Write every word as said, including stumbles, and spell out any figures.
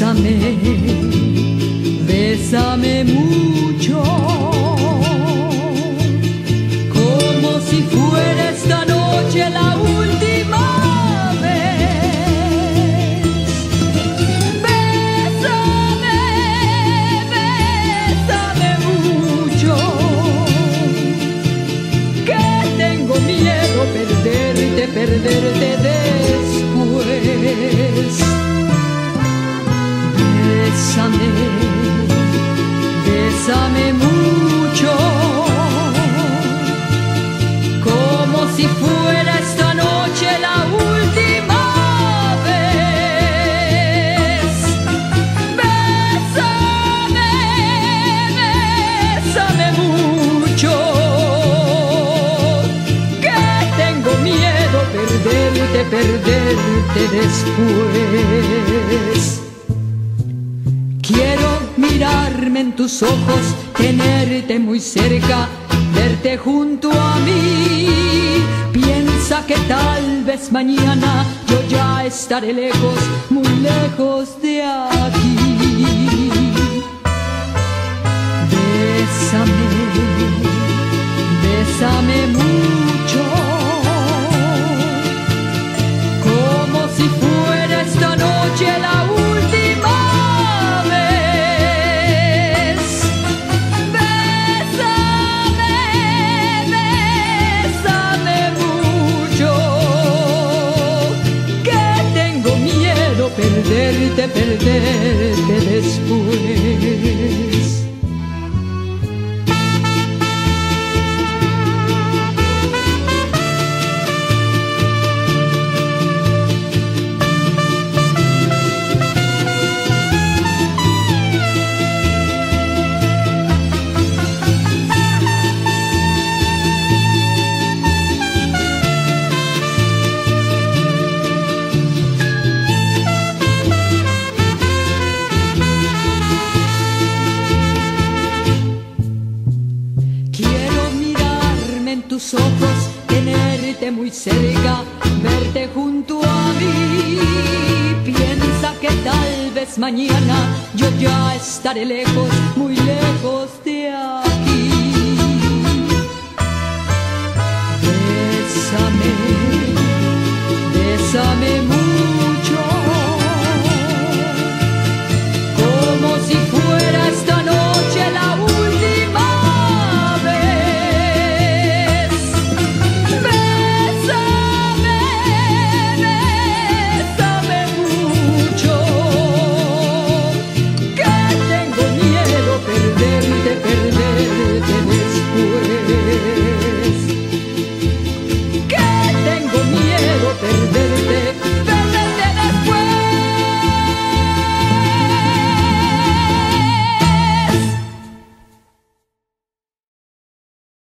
Bésame, bésame mucho, como si fuera esta noche la última vez. Bésame, bésame mucho, que tengo miedo perderte, perderte después. Bésame, bésame mucho, como si fuera esta noche la última vez. Bésame, bésame mucho, que tengo miedo perderte, perderte después. Quiero mirarme en tus ojos, tenerte muy cerca, verte junto a mí. Piensa que tal vez mañana yo ya estaré lejos, muy lejos de aquí. Bésame, bésame mucho, como si fuera esta noche la última vez. Bésame, bésame mucho, que tengo miedo perderte, perderte después. Tus ojos, tenerte muy cerca, verte junto a mí. Piensa que tal vez mañana yo ya estaré lejos, muy lejos